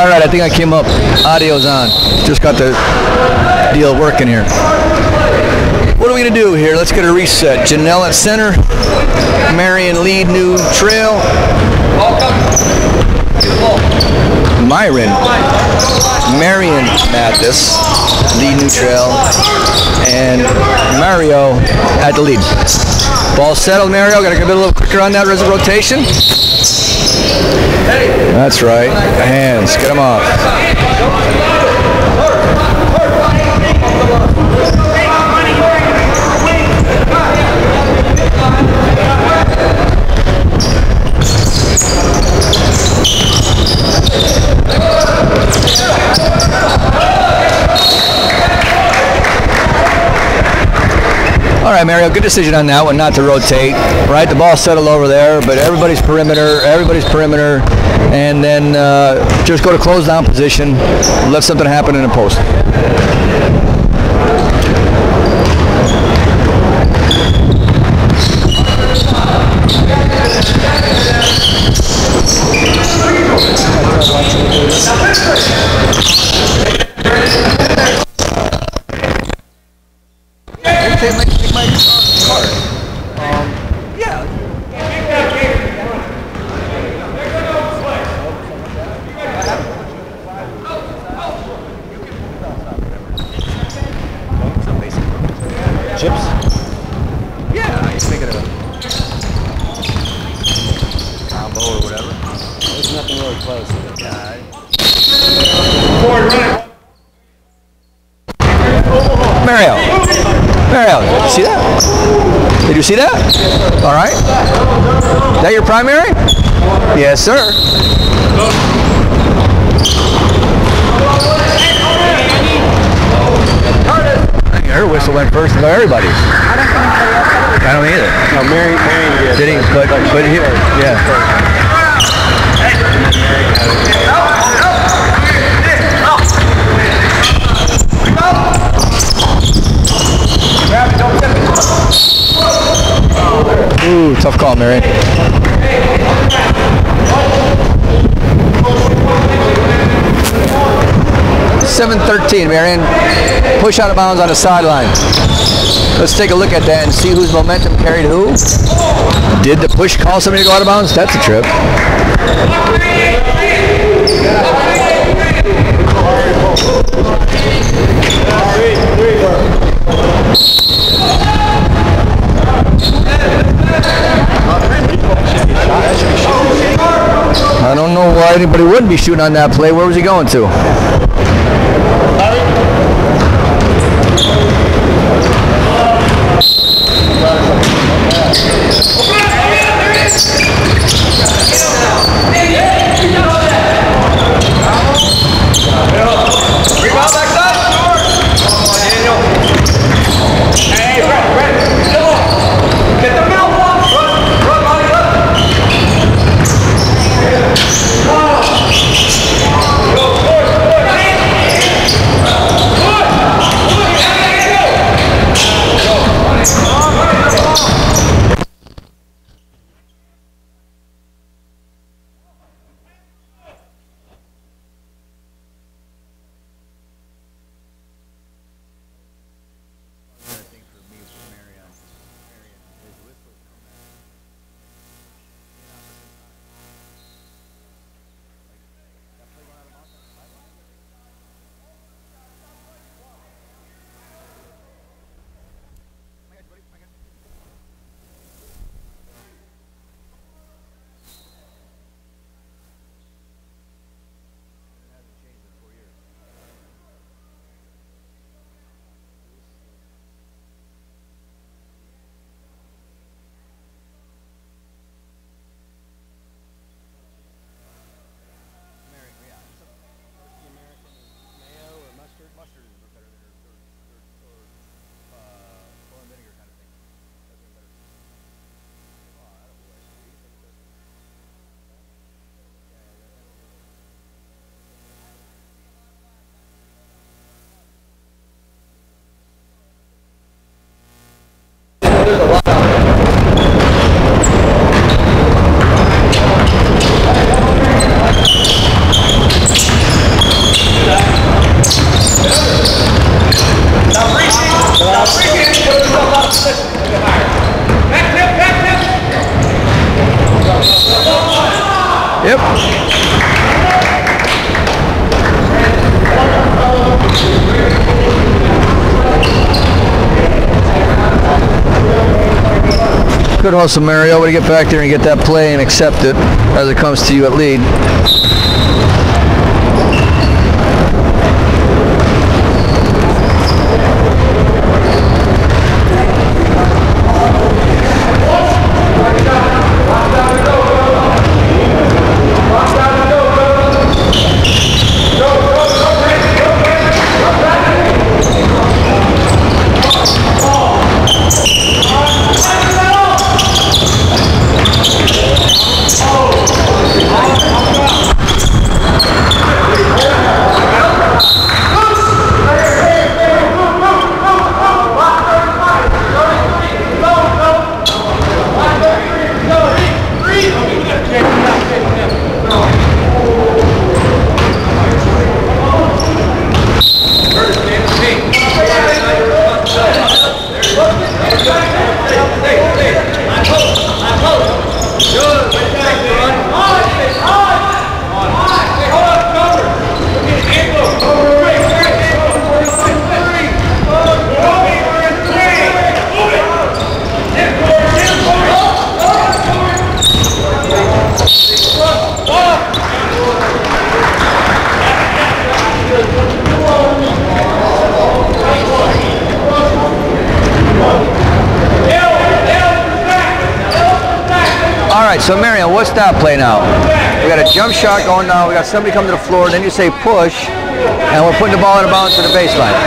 All right, I think I came up. Audio's on. Just got the deal working here. What are we gonna do here? Let's get a reset. Janelle at center. Marion lead new trail. Myron, Marion Mathis, lead new trail, and Mario at the lead. Ball settled, Mario. Got to get a little quicker on that rotation. That's right. Hands. Get them off. All right, Mario, good decision on that one, not to rotate. Right, the ball settled over there, but everybody's perimeter, and then just go to close down position, let something happen in the post. Mario, see that? Did you see that? All right. Is that your primary? Yes, sir. Her whistle went first of everybody's. I don't either. No, Marion did. Did he? But he, yeah. Ooh, tough call, Marion. .713, Marion. Push out of bounds on the sideline. Let's take a look at that and see whose momentum carried who. Did the push call somebody to go out of bounds? That's a trip. I don't know why anybody wouldn't be shooting on that play. Where was he going to? Yep. Good hustle, Mario. Way to get back there and get that play and accept it as it comes to you at lead. So Marion, what's that play now? We got a jump shot going now. We got somebody coming to the floor. Then you say push, and we're putting the ball out of bounds to the baseline.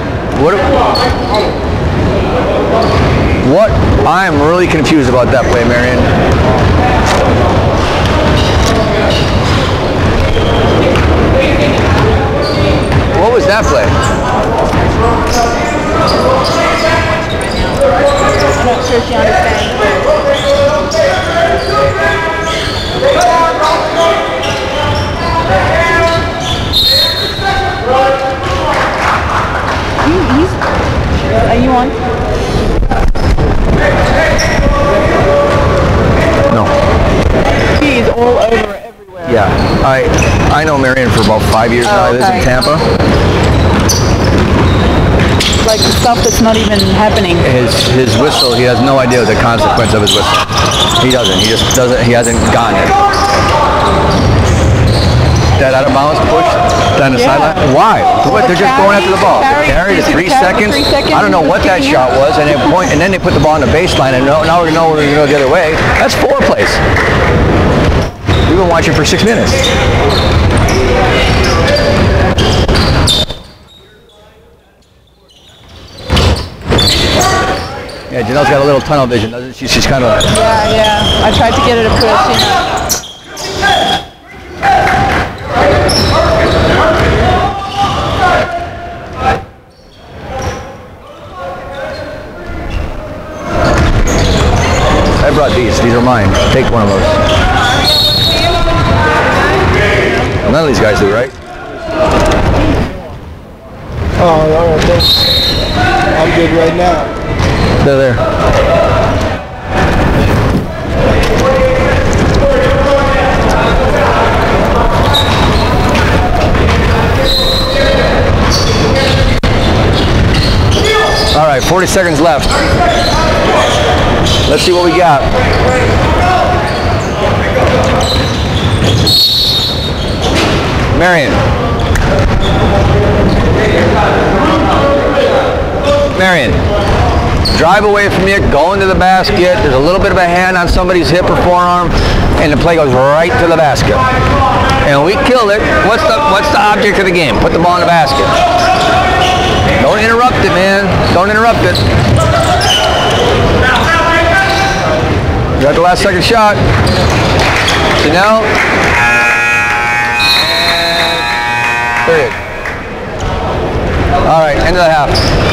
What? I'm really confused about that play, Marion. What was that play? I'm not sure she understands. Are you on? No. He's all over everywhere. Yeah, I know Marion for about 5 years now. I live in Tampa. Like the stuff that's not even happening. His whistle, he has no idea the consequence of his whistle. He doesn't. He just doesn't. He hasn't gotten it. That out of bounds push down the sideline. Why? What? They're just going after the ball. Carry to 3 seconds. I don't know what that shot was, and then they put the ball on the baseline, and now we know we're going to go the other way. That's 4 plays. We've been watching for 6 minutes. Yeah, Janelle's got a little tunnel vision, doesn't she? She's kind of... Yeah. I tried to get her to push, you know. I brought these. These are mine. Take one of those. None of these guys do, right? Oh, all right, thanks. I'm good right now. They're there. All right, 40 seconds left. Let's see what we got. Marion. Marion. Drive away from you, go into the basket. There's a little bit of a hand on somebody's hip or forearm, and the play goes right to the basket. And we killed it. What's the object of the game? Put the ball in the basket. Don't interrupt it, man. Don't interrupt it. You got the last second shot. Janelle. Period. All right, end of the half.